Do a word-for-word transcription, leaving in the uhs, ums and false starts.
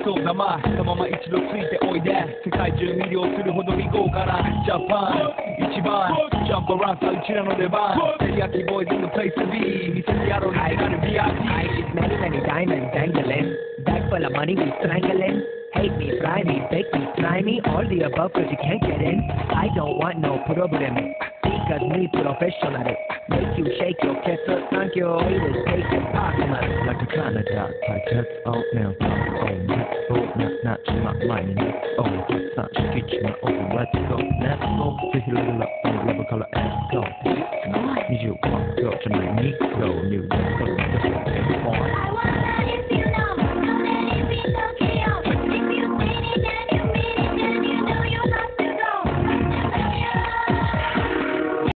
そうだまそのまま一度ついておいで世界中魅了するほどに豪華なジャパン一番ジャンプアランさうちらの出番テリヤキボーイズのプレイス B 見せてやろうになる ブイアイピー I just many many diamonds dangling bag full of money we strangling hate me, fry me, bake me, try me all the above cause you can't get in I don't want no problem because me professional make you shake your kettle thank you always take it possible like a Canada type test out now oh let's go not not not mine oh such a kitchen oh let's go let's go this little up on level color and go you want to go to my nico you just go to the boy